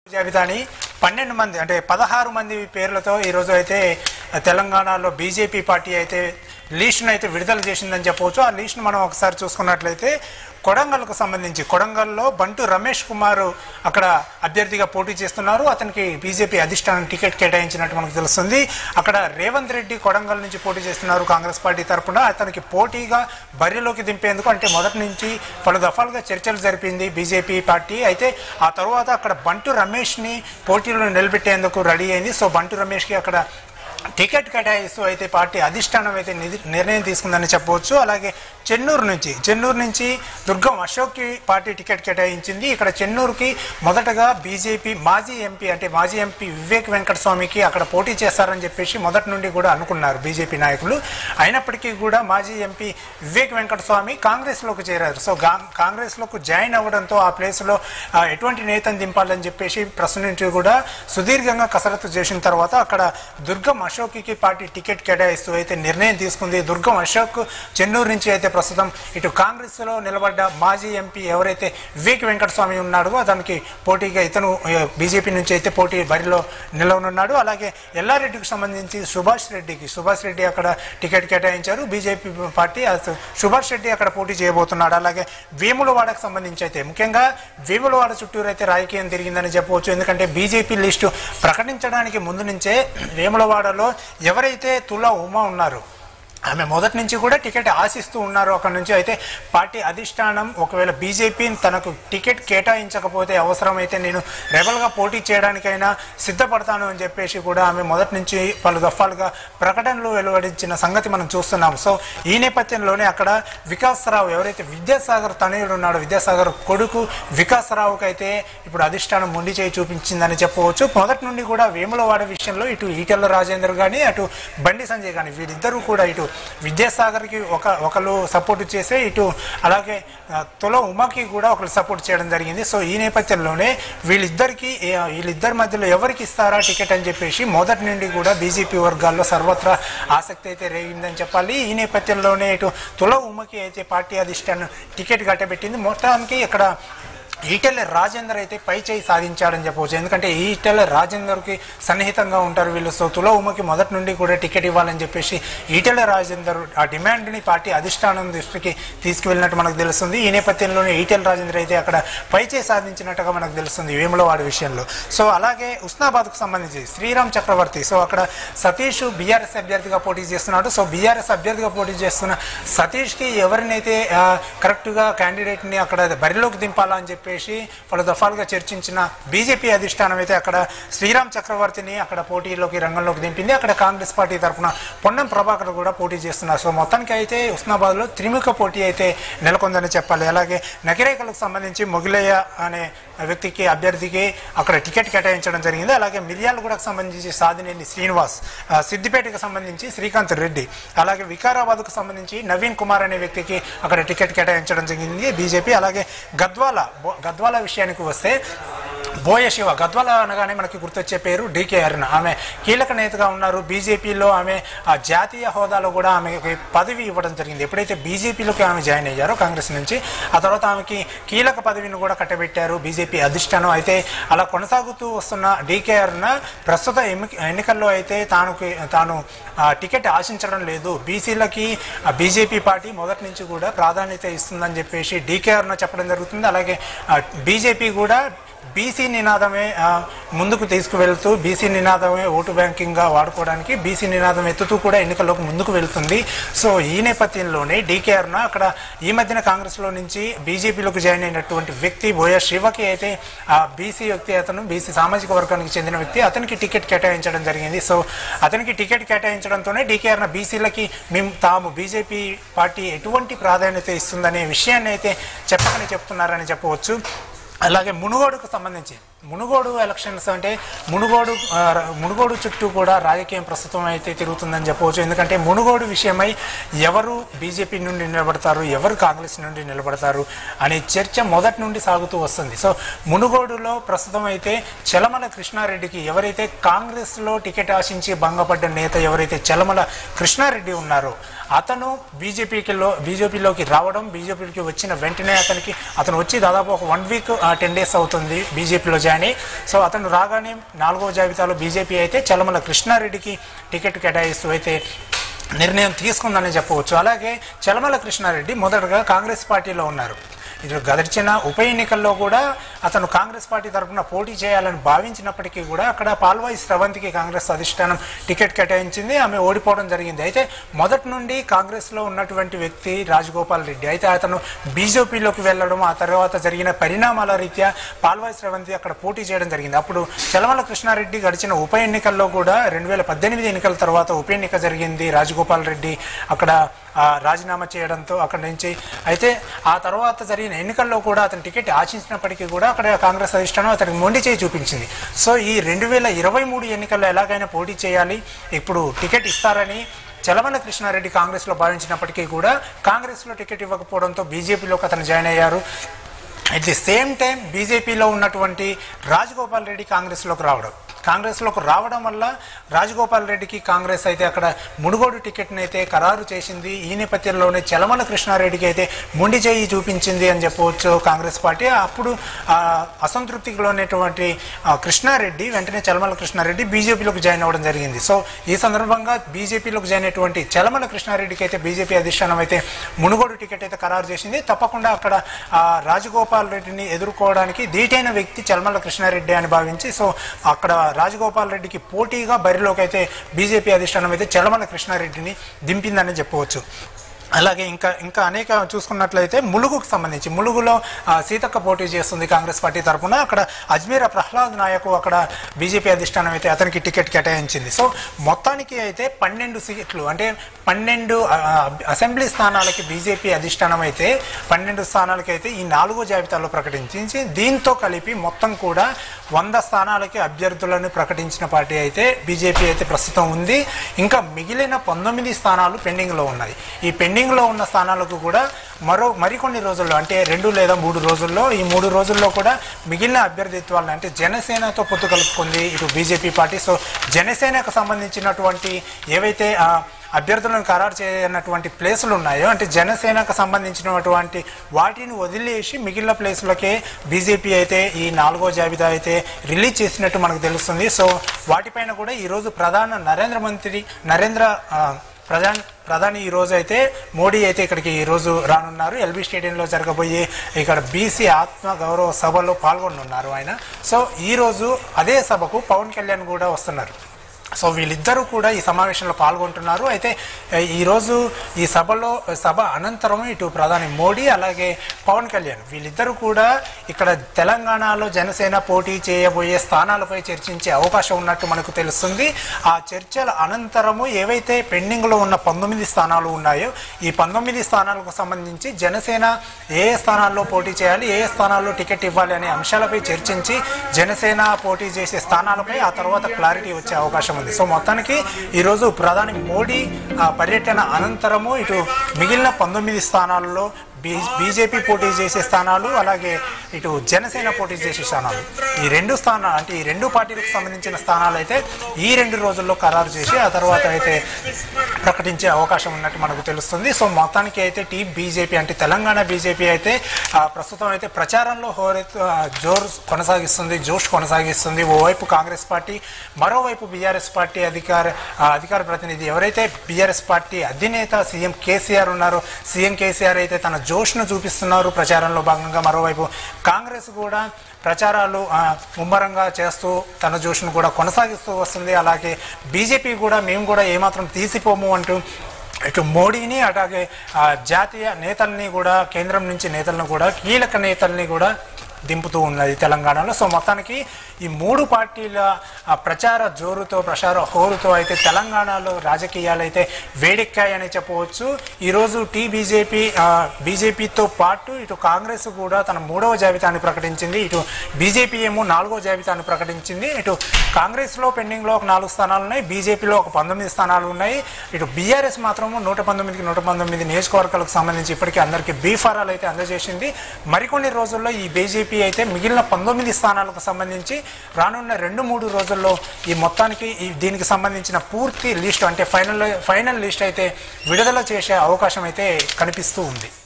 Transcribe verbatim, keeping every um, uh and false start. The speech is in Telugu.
జాబితాని పన్నెండు మంది అంటే పదహారు మంది పేర్లతో ఈరోజు అయితే తెలంగాణలో బీజేపీ పార్టీ అయితే లిస్టును అయితే విడుదల చేసిందని చెప్పవచ్చు. ఆ లిస్టును మనం ఒకసారి చూసుకున్నట్లయితే కొడంగల్కు సంబంధించి కొడంగల్లో బంటు రమేష్ కుమార్ అక్కడ అభ్యర్థిగా పోటీ చేస్తున్నారు. అతనికి బీజేపీ అధిష్టానం టికెట్ కేటాయించినట్టు మనకు తెలుస్తుంది. అక్కడ రేవంత్ రెడ్డి కొడంగల్ నుంచి పోటీ చేస్తున్నారు కాంగ్రెస్ పార్టీ తరఫున. అతనికి పోటీగా బరిలోకి దింపేందుకు అంటే మొదటి నుంచి పలు దఫాలుగా చర్చలు జరిపింది బీజేపీ పార్టీ. అయితే ఆ తర్వాత అక్కడ బంటు రమేష్ని పోటీలో నిలబెట్టేందుకు రెడీ అయింది. సో బంటు రమేష్కి అక్కడ టికెట్ కేటాయిస్తూ అయితే పార్టీ అధిష్టానం అయితే నిర్ణయం తీసుకుందని చెప్పవచ్చు. అలాగే చెన్నూరు నుంచి చెన్నూరు నుంచి దుర్గం అశోక్కి పార్టీ టికెట్ కేటాయించింది. ఇక్కడ చెన్నూరుకి మొదటగా బీజేపీ మాజీ ఎంపీ అంటే మాజీ ఎంపీ వివేక్ వెంకటస్వామికి అక్కడ పోటీ చేస్తారని చెప్పేసి మొదటి నుండి కూడా అనుకున్నారు బీజేపీ నాయకులు. అయినప్పటికీ కూడా మాజీ ఎంపీ వివేక్ వెంకటస్వామి కాంగ్రెస్లోకి చేరారు. సో కాంగ్రెస్లోకి జాయిన్ అవ్వడంతో ఆ ప్లేస్లో ఎటువంటి నేతను దింపాలని చెప్పేసి ప్రస్తుతం నుంచి కూడా సుదీర్ఘంగా కసరత్తు చేసిన తర్వాత అక్కడ దుర్గం అశోక్కి పార్టీ టికెట్ కేటాయిస్తూ అయితే నిర్ణయం తీసుకుంది. దుర్గం అశోక్ చెన్నూరు నుంచి అయితే ప్రస్తుతం ఇటు కాంగ్రెస్లో నిలబడ్డ మాజీ ఎంపీ ఎవరైతే వివేక్ వెంకటస్వామి ఉన్నాడో అతనికి పోటీగా ఇతను బీజేపీ నుంచి అయితే పోటీ బరిలో నిలవనున్నాడు. అలాగే ఎల్లారెడ్డికి సంబంధించి సుభాష్ రెడ్డికి సుభాష్ రెడ్డి అక్కడ టికెట్ కేటాయించారు బీజేపీ పార్టీ. సుభాష్ రెడ్డి అక్కడ పోటీ చేయబోతున్నాడు. అలాగే వేములవాడకు సంబంధించి అయితే ముఖ్యంగా వేములవాడ చుట్టూరు అయితే రాజకీయం తిరిగిందని చెప్పవచ్చు. ఎందుకంటే బీజేపీ లిస్టు ప్రకటించడానికి ముందు నుంచే వేములవాడలో ఎవరైతే తులా ఉమా ఉన్నారో ఆమె మొదటి నుంచి కూడా టికెట్ ఆశిస్తూ ఉన్నారు. అక్కడ నుంచి అయితే పార్టీ అధిష్టానం ఒకవేళ బీజేపీ తనకు టికెట్ కేటాయించకపోతే అవసరమైతే నేను రెబల్గా పోటీ చేయడానికైనా సిద్ధపడతాను అని చెప్పేసి కూడా ఆమె మొదటి నుంచి పలు దఫాలుగా ప్రకటనలు వెలువడించిన సంగతి మనం చూస్తున్నాం. సో ఈ నేపథ్యంలోనే అక్కడ వికాస్ రావు ఎవరైతే విద్యాసాగర్ తనయుడు ఉన్నాడో విద్యాసాగర్ కొడుకు వికాస్ రావుకి అయితే ఇప్పుడు అధిష్టానం మొండి చేయి చూపించిందని చెప్పవచ్చు. మొదటి నుండి కూడా వేములవాడ విషయంలో ఇటు ఈటెల రాజేందర్ కానీ అటు బండి సంజయ్ కానీ వీరిద్దరూ కూడా ఇటు విద్యాసాగర్కి ఒక ఒకరు సపోర్ట్ చేసే ఇటు అలాగే తుల ఉమాకి కూడా ఒకరు సపోర్ట్ చేయడం జరిగింది. సో ఈ నేపథ్యంలోనే వీళ్ళిద్దరికి వీళ్ళిద్దరి మధ్యలో ఎవరికి ఇస్తారా టికెట్ అని చెప్పేసి మొదటి నుండి కూడా బీజేపీ వర్గాల్లో సర్వత్రా ఆసక్తి అయితే రేగిందని చెప్పాలి. ఈ నేపథ్యంలోనే ఇటు తుల ఉమాకి అయితే పార్టీ అధిష్టానం టికెట్ కట్టబెట్టింది. మొత్తానికి ఇక్కడ ఈటెల రాజేందర్ అయితే పై చేయి సాధించాడని చెప్పవచ్చు. ఎందుకంటే ఈటెల రాజేందర్కి సన్నిహితంగా ఉంటారు వీళ్ళు. సో తుల ఉమకి మొదటి నుండి కూడా టికెట్ ఇవ్వాలని చెప్పేసి ఈటెల రాజేందర్ ఆ డిమాండ్ని పార్టీ అధిష్టానం దృష్టికి తీసుకువెళ్ళినట్టు మనకు తెలుస్తుంది. ఈ నేపథ్యంలోనే ఈటెల రాజేందర్ అయితే అక్కడ పై చేయి సాధించినట్టుగా మనకు తెలుస్తుంది వేములవాడ విషయంలో. సో అలాగే ఉస్నాబాద్కు సంబంధించి శ్రీరామ్ చక్రవర్తి సో అక్కడ సతీష్ బీఆర్ఎస్ అభ్యర్థిగా పోటీ చేస్తున్నాడు. సో బీఆర్ఎస్ అభ్యర్థిగా పోటీ చేస్తున్న సతీష్కి ఎవరినైతే కరెక్ట్గా క్యాండిడేట్ని అక్కడ బరిలోకి దింపాలని చెప్పి పలు దఫాలుగా చర్చించిన బీజేపీ అధిష్టానం అయితే అక్కడ శ్రీరామ్ చక్రవర్తిని అక్కడ పోటీలోకి రంగంలోకి దింపింది. అక్కడ కాంగ్రెస్ పార్టీ తరఫున పొన్నం ప్రభాకర్ కూడా పోటీ చేస్తున్నారు. సో మొత్తానికి అయితే ఉస్నాబాద్లో త్రిముఖ పోటీ అయితే నెలకొందని చెప్పాలి. అలాగే నకిరేకలకు సంబంధించి మొగిలయ్య అనే వ్యక్తికి అభ్యర్థికి అక్కడ టికెట్ కేటాయించడం జరిగింది. అలాగే మిర్యాలగూడకు సంబంధించి సాదినేని శ్రీనివాస్, సిద్దిపేటకు సంబంధించి శ్రీకాంత్ రెడ్డి, అలాగే వికారాబాద్కు సంబంధించి నవీన్ కుమార్ అనే వ్యక్తికి అక్కడ టికెట్ కేటాయించడం జరిగింది బీజేపీ. అలాగే గద్వాల గద్వాల విషయానికి వస్తే బోయ శివ గద్వాల అనగానే మనకి గుర్తొచ్చే పేరు డీకే అరుణ. ఆమె కీలక నేతగా ఉన్నారు బీజేపీలో. ఆమె ఆ జాతీయ హోదాలో కూడా ఆమెకి పదవి ఇవ్వడం జరిగింది. ఎప్పుడైతే బీజేపీలోకి ఆమె జాయిన్ అయ్యారో కాంగ్రెస్ నుంచి ఆ తర్వాత ఆమెకి కీలక పదవిని కూడా కట్టబెట్టారు బీజేపీ అధిష్టానం. అయితే అలా కొనసాగుతూ వస్తున్న డీకే అరుణ ప్రస్తుత ఎన్నికల్లో అయితే తాను తాను టికెట్ ఆశించడం లేదు, బీసీలకి బీజేపీ పార్టీ మొదటి నుంచి కూడా ప్రాధాన్యత ఇస్తుందని చెప్పేసి డీకే అరుణ చెప్పడం జరుగుతుంది. అలాగే బీజేపీ కూడా బీసీ నినాదమే ముందుకు తీసుకువెళ్తూ బీసీ నినాదమే ఓటు బ్యాంకింగ్గా వాడుకోవడానికి బీసీ నినాదం ఎత్తుతూ కూడా ఎన్నికల్లోకి ముందుకు వెళ్తుంది. సో ఈ నేపథ్యంలోనే డీకే అరుణ అక్కడ ఈ మధ్యన కాంగ్రెస్లో నుంచి బీజేపీలోకి జాయిన్ అయినటువంటి వ్యక్తి బోయ శివకి అయితే ఆ బీసీ వ్యక్తి అతను బీసీ సామాజిక వర్గానికి చెందిన వ్యక్తి అతనికి టికెట్ కేటాయించడం జరిగింది. సో అతనికి టికెట్ కేటాయించడంతోనే డీకే అరుణ బీసీలకి మేము తాము బీజేపీ పార్టీ ఎటువంటి ప్రాధాన్యత ఇస్తుందనే విషయాన్ని అయితే చెప్పకని చెప్తున్నారని చెప్పవచ్చు. అలాగే మునుగోడుకు సంబంధించి మునుగోడు ఎలక్షన్స్ అంటే మునుగోడు మునుగోడు చుట్టూ కూడా రాజకీయం ప్రస్తుతం అయితే తిరుగుతుందని చెప్పవచ్చు. ఎందుకంటే మునుగోడు విషయమై ఎవరు బీజేపీ నుండి నిలబడతారు, ఎవరు కాంగ్రెస్ నుండి నిలబడతారు అనే చర్చ మొదటి నుండి సాగుతూ వస్తుంది. సో మునుగోడులో ప్రస్తుతం అయితే చలమల కృష్ణారెడ్డికి ఎవరైతే కాంగ్రెస్లో టికెట్ ఆశించి భంగపడ్డ నేత ఎవరైతే చలమల కృష్ణారెడ్డి ఉన్నారో అతను బీజేపీకిలో బీజేపీలోకి రావడం, బీజేపీకి వచ్చిన వెంటనే అతనికి అతను వచ్చి దాదాపు ఒక వన్ వీక్ టెన్ డేస్ అవుతుంది బీజేపీలో జాయిన్ నాని. సో అతను రాగానే నాలుగో జాబితాలో బీజేపీ అయితే చలమల కృష్ణారెడ్డికి టికెట్ కేటాయిస్తూ అయితే నిర్ణయం తీసుకుందని చెప్పవచ్చు. అలాగే చలమల కృష్ణారెడ్డి మొదటగా కాంగ్రెస్ పార్టీలో ఉన్నారు. ఇది గడిచిన ఉప ఎన్నికల్లో కూడా అతను కాంగ్రెస్ పార్టీ తరఫున పోటీ చేయాలని భావించినప్పటికీ కూడా అక్కడ పాల్వాయి స్రవంతికి కాంగ్రెస్ అధిష్టానం టికెట్ కేటాయించింది. ఆమె ఓడిపోవడం జరిగింది. అయితే మొదటి నుండి కాంగ్రెస్లో ఉన్నటువంటి వ్యక్తి రాజగోపాల్ రెడ్డి. అయితే అతను బీజేపీలోకి వెళ్ళడం, ఆ తర్వాత జరిగిన పరిణామాల రీత్యా పాల్వాయి స్రవంతి అక్కడ పోటీ చేయడం జరిగింది. అప్పుడు చలమల కృష్ణారెడ్డి గడిచిన ఉప ఎన్నికల్లో కూడా రెండు వేల పద్దెనిమిది ఎన్నికల తర్వాత ఉప ఎన్నిక జరిగింది. రాజగోపాల్ రెడ్డి అక్కడ రాజీనామా చేయడంతో అక్కడి నుంచి అయితే ఆ తర్వాత జరిగిన ఎన్నికల్లో కూడా అతను టికెట్ ఆశించినప్పటికీ కూడా అక్కడ కాంగ్రెస్ అధిష్టానం అతనికి మొండి చేయి చూపించింది. సో ఈ రెండు వేల ఇరవై మూడు ఎన్నికల్లో ఎలాగైనా పోటీ చేయాలి, ఇప్పుడు టికెట్ ఇస్తారని చలమల కృష్ణారెడ్డి కాంగ్రెస్లో భావించినప్పటికీ కూడా కాంగ్రెస్లో టికెట్ ఇవ్వకపోవడంతో బీజేపీలోకి అతను జాయిన్ అయ్యారు. అట్ ది సేమ్ టైం బీజేపీలో ఉన్నటువంటి రాజగోపాల్ రెడ్డి కాంగ్రెస్లోకి రావడం కాంగ్రెస్లోకి రావడం వల్ల రాజగోపాల్ రెడ్డికి కాంగ్రెస్ అయితే అక్కడ మునుగోడు టికెట్ని అయితే ఖరారు చేసింది. ఈ నేపథ్యంలోనే చలమల కృష్ణారెడ్డికి అయితే మొండి చేయి చూపించింది అని చెప్పవచ్చు కాంగ్రెస్ పార్టీ. అప్పుడు అసంతృప్తికి లోనేటువంటి కృష్ణారెడ్డి వెంటనే చలమల కృష్ణారెడ్డి బీజేపీలోకి జాయిన్ అవ్వడం జరిగింది. సో ఈ సందర్భంగా బీజేపీలోకి జాయిన్ అయినటువంటి చలమల కృష్ణారెడ్డికి అయితే బీజేపీ అధిష్టానం అయితే మునుగోడు టికెట్ అయితే ఖరారు చేసింది. తప్పకుండా అక్కడ రాజగోపాల్ రెడ్డిని ఎదుర్కోవడానికి ధీటైన వ్యక్తి చలమల కృష్ణారెడ్డి అని భావించి సో అక్కడ రాజగోపాల్ రెడ్డికి పోటీగా బరిలోకి అయితే బీజేపీ అధిష్టానం అయితే చలమల కృష్ణారెడ్డిని దింపిందని చెప్పవచ్చు. అలాగే ఇంకా ఇంకా అనేక చూసుకున్నట్లయితే ములుగుకు సంబంధించి ములుగులో సీతక్క పోటీ చేస్తుంది కాంగ్రెస్ పార్టీ తరఫున. అక్కడ అజ్మీరా ప్రహ్లాద్ నాయక్ అక్కడ బీజేపీ అధిష్టానం అయితే అతనికి టికెట్ కేటాయించింది. సో మొత్తానికి అయితే పన్నెండు సీట్లు అంటే పన్నెండు అసెంబ్లీ స్థానాలకి బీజేపీ అధిష్టానం అయితే పన్నెండు స్థానాలకి అయితే ఈ నాలుగో జాబితాలో ప్రకటించి దీంతో కలిపి మొత్తం కూడా వంద స్థానాలకి అభ్యర్థులను ప్రకటించిన పార్టీ అయితే బీజేపీ అయితే ప్రస్తుతం ఉంది. ఇంకా మిగిలిన పంతొమ్మిది స్థానాలు పెండింగ్లో ఉన్నాయి. ఈ పెండింగ్లో ఉన్న స్థానాలకు కూడా మరో మరికొన్ని రోజుల్లో అంటే రెండు లేదా మూడు రోజుల్లో ఈ మూడు రోజుల్లో కూడా మిగిలిన అభ్యర్థిత్వాలను అంటే జనసేనతో పొత్తు కలుపుకుంది ఇటు బీజేపీ పార్టీ. సో జనసేనకు సంబంధించినటువంటి ఏవైతే అభ్యర్థులను ఖరారు చేయనటువంటి ప్లేసులు ఉన్నాయో అంటే జనసేనకు సంబంధించినటువంటి వాటిని వదిలేసి మిగిలిన ప్లేసులకే బీజేపీ అయితే ఈ నాలుగో జాబితా అయితే రిలీజ్ చేసినట్టు మనకు తెలుస్తుంది. సో వాటిపైన కూడా ఈరోజు ప్రధాన నరేంద్ర మంత్రి నరేంద్ర ప్రధాని ప్రధాని ఈరోజు అయితే మోడీ అయితే ఇక్కడికి ఈరోజు రానున్నారు. ఎల్బీ స్టేడియంలో జరగబోయే ఇక్కడ బీసీ ఆత్మ గౌరవ సభలో పాల్గొనున్నారు ఆయన. సో ఈరోజు అదే సభకు పవన్ కళ్యాణ్ కూడా వస్తున్నారు. సో వీళ్ళిద్దరూ కూడా ఈ సమావేశంలో పాల్గొంటున్నారు. అయితే ఈరోజు ఈ సభలో సభ అనంతరం ఇటు ప్రధాని మోడీ అలాగే పవన్ కళ్యాణ్ వీళ్ళిద్దరూ కూడా ఇక్కడ తెలంగాణలో జనసేన పోటీ చేయబోయే స్థానాలపై చర్చించే అవకాశం ఉన్నట్టు మనకు తెలుస్తుంది. ఆ చర్చల అనంతరము ఏవైతే పెండింగ్లో ఉన్న పంతొమ్మిది స్థానాలు ఉన్నాయో ఈ పంతొమ్మిది స్థానాలకు సంబంధించి జనసేన ఏ ఏ స్థానాల్లో పోటీ చేయాలి, ఏ ఏ స్థానాల్లో టికెట్ ఇవ్వాలి అనే అంశాలపై చర్చించి జనసేన పోటీ చేసే స్థానాలపై ఆ తర్వాత క్లారిటీ వచ్చే అవకాశం ఉంది. సో మొత్తానికి ఈరోజు ప్రధాని మోడీ పర్యటన అనంతరము ఇటు మిగిలిన పంతొమ్మిది స్థానాల్లో బీ బీజేపీ పోటీ చేసే స్థానాలు అలాగే ఇటు జనసేన పోటీ చేసే స్థానాలు ఈ రెండు స్థానాలు అంటే ఈ రెండు పార్టీలకు సంబంధించిన స్థానాలు అయితే ఈ రెండు రోజుల్లో ఖరారు చేసి ఆ తర్వాత అయితే ప్రకటించే అవకాశం ఉన్నట్టు మనకు తెలుస్తుంది. సో మొత్తానికి అయితే టీ బీజేపీ అంటే తెలంగాణ బీజేపీ అయితే ప్రస్తుతం అయితే ప్రచారంలో హోరెత్తు జోరు కొనసాగిస్తుంది, జోష్ కొనసాగిస్తుంది. ఓవైపు కాంగ్రెస్ పార్టీ, మరోవైపు బీఆర్ఎస్ పార్టీ అధికార అధికార ప్రతినిధి ఎవరైతే బీఆర్ఎస్ పార్టీ అధినేత సీఎం కేసీఆర్ ఉన్నారో సీఎం కేసీఆర్ అయితే తన జోష్ను చూపిస్తున్నారు ప్రచారంలో భాగంగా. మరోవైపు కాంగ్రెస్ కూడా ప్రచారాలు ముమ్మరంగా చేస్తూ తన జోష్ను కూడా కొనసాగిస్తూ వస్తుంది. అలాగే బీజేపీ కూడా మేము కూడా ఏమాత్రం తీసిపోము అంటూ ఇటు మోడీని అలాగే జాతీయ నేతల్ని కూడా కేంద్రం నుంచి నేతలను కూడా కీలక నేతల్ని కూడా దింపుతూ ఉన్నది తెలంగాణలో. సో మొత్తానికి ఈ మూడు పార్టీల ప్రచార జోరుతో ప్రచార హోరుతో అయితే తెలంగాణలో రాజకీయాలు అయితే వేడెక్కాయని చెప్పవచ్చు. ఈరోజు టీ బీజేపీ బీజేపీతో పాటు ఇటు కాంగ్రెస్ కూడా తన మూడవ జాబితాను ప్రకటించింది. ఇటు బీజేపీ ఏమో నాలుగో జాబితాను ప్రకటించింది. ఇటు కాంగ్రెస్లో పెండింగ్లో ఒక నాలుగు స్థానాలు ఉన్నాయి, బీజేపీలో ఒక పంతొమ్మిది స్థానాలు ఉన్నాయి. ఇటు బీఆర్ఎస్ మాత్రము నూట పంతొమ్మిదికి నూట పంతొమ్మిది నియోజకవర్గాలకు సంబంధించి ఇప్పటికీ అందరికీ బీఫారాలు అయితే అందజేసింది. మరికొన్ని రోజుల్లో ఈ బీజేపీ అయితే మిగిలిన పంతొమ్మిది స్థానాలకు సంబంధించి రానున్న రెండు మూడు రోజుల్లో ఈ మొత్తానికి ఈ దీనికి సంబంధించిన పూర్తి లిస్ట్ అంటే ఫైనల్ ఫైనల్ లిస్ట్ అయితే విడుదల చేసే అవకాశం అయితే కనిపిస్తూ ఉంది.